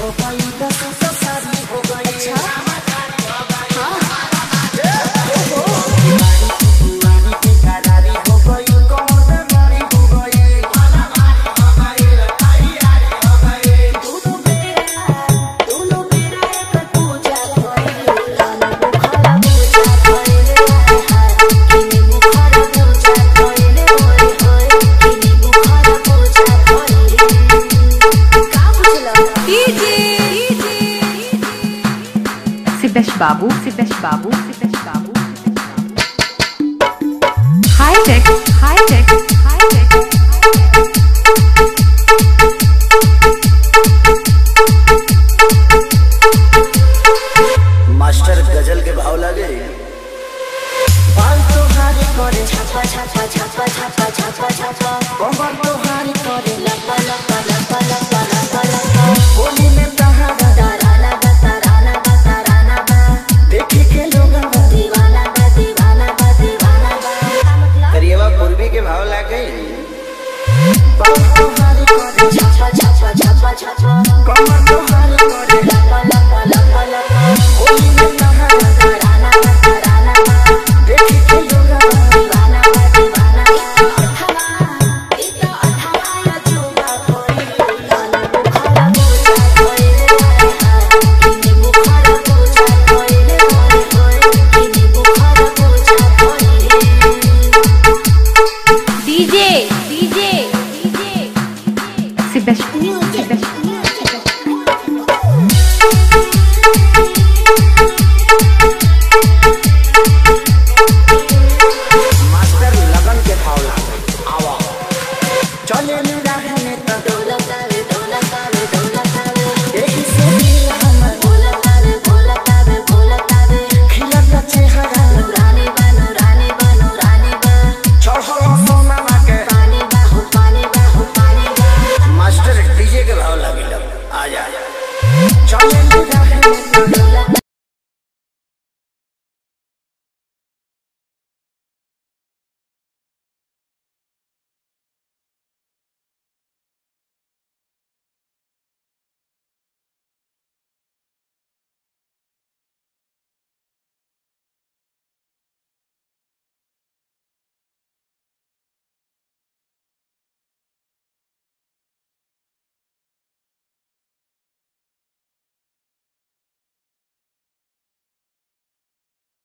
हो गई, 10 से शादी हो गई। बाबू हाई टेक मास्टर गजल के भाव लगे। बाल तोहारी करे छापा छापा छापा छापा छापा छापा, कमर तोहारी करे लपा लपा लपा लपा लपा लपा, बोली में तहारा डराना बा तराना बा तराना बा, देखी के लोग दीवाना बा दीवाना बा दीवाना बा। करिएवा पूर्वी के भाव लगे। बाल तोहारी करे छापा छापा छापा छापा, कमर तोहारी करे लपा लपा लपा लपा, बोली में तहारा डराना बा तराना बा, देखी के लोग दीवाना बा दीवाना बा। इतना अठाया चुमा कोई लाना बुखारा पूजा कोई रे हाय हाय, किने बुखारा पूजा कोई रे हाय हाय, किने बुखारा पूजा कोई रे। डीजे सिबेश मास्टर लगन के भाव लगे। आवा चले न रहने तो